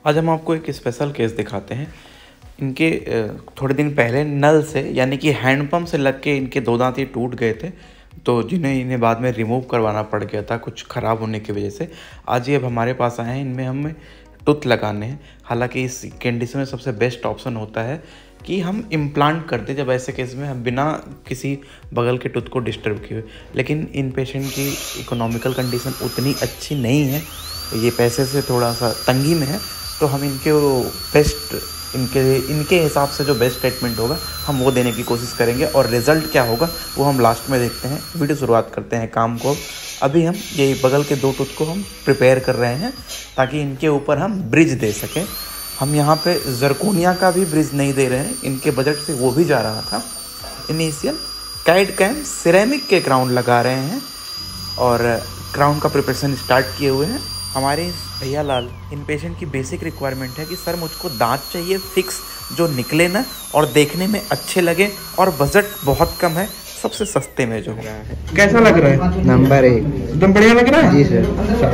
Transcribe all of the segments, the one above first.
आज हम आपको एक स्पेशल केस दिखाते हैं। इनके थोड़े दिन पहले नल से यानी कि हैंडपम्प से लग के इनके दो दांत ये टूट गए थे, तो इन्हें बाद में रिमूव करवाना पड़ गया था कुछ ख़राब होने की वजह से। आज ये अब हमारे पास आए हैं, इनमें हमें टूथ लगाने हैं। हालांकि इस कंडीशन में सबसे बेस्ट ऑप्शन होता है कि हम इम्प्लांट कर दें, जब ऐसे केस में हम बिना किसी बगल के टूथ को डिस्टर्ब किए। लेकिन इन पेशेंट की इकोनॉमिकल कंडीशन उतनी अच्छी नहीं है, ये पैसे से थोड़ा सा तंगी में है, तो हम इनके हिसाब से जो बेस्ट ट्रीटमेंट होगा हम वो देने की कोशिश करेंगे, और रिज़ल्ट क्या होगा वो हम लास्ट में देखते हैं। वीडियो शुरुआत करते हैं काम को। अभी हम ये बगल के दो टूथ को हम प्रिपेयर कर रहे हैं ताकि इनके ऊपर हम ब्रिज दे सकें। हम यहाँ पे जरकोनिया का भी ब्रिज नहीं दे रहे हैं, इनके बजट से वो भी जा रहा था। इनिशियल कैड कैम सिरेमिक के क्राउन लगा रहे हैं और क्राउन का प्रिपरेशन स्टार्ट किए हुए हैं। हमारे भैया लाल, इन पेशेंट की बेसिक रिक्वायरमेंट है कि सर मुझको दांत चाहिए फिक्स, जो निकले ना और देखने में अच्छे लगे, और बजट बहुत कम है, सबसे सस्ते में जो है। कैसा लग रहा है? नंबर 1 एकदम बढ़िया लग रहा है जी सर।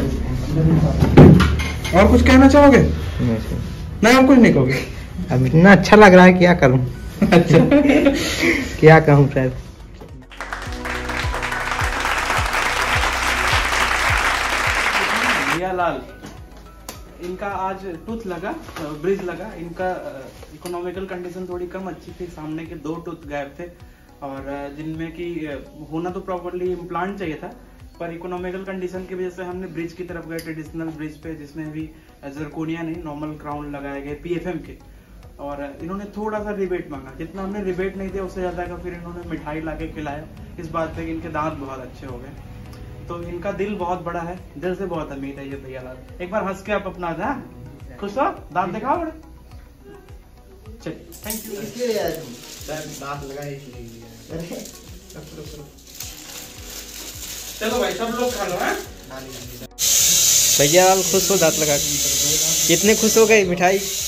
और कुछ कहना चाहोगे? नहीं सर, नहीं और कुछ नहीं कहोगे? अब इतना अच्छा लग रहा है, क्या करूं? अच्छा क्या कहूं सर। भैया लाल, इनका आज टूथ लगा, ब्रिज लगा। इनका इकोनॉमिकल कंडीशन थोड़ी कम अच्छी थी, सामने के 2 टूथ गायब थे, और जिनमें कि होना तो प्रॉपर्ली इम्प्लांट चाहिए था, पर इकोनॉमिकल कंडीशन की वजह से हमने ब्रिज की तरफ गए, ट्रेडिशनल ब्रिज पे, जिसमें भी जरकोनिया नहीं नॉर्मल क्राउन लगाए गए PFM के। और इन्होंने थोड़ा सा रिबेट मांगा, जितना हमने रिबेट नहीं दिया उससे ज़्यादा का फिर इन्होंने मिठाई ला के खिलाया, इस बात पे कि इनके दांत बहुत अच्छे हो गए। तो इनका दिल बहुत बड़ा है, दिल से बहुत अमीर है ये भैया लाल। एक बार हंस के आप अपना था खुश हो, दांत दिखाओ बड़े। चलिए, थैंक यू। दांत लगा इसलिए। चलो भाई, सब लोग खा लो। हैं भैया खुश हो दांत लगा के? कितने खुश हो गए मिठाई?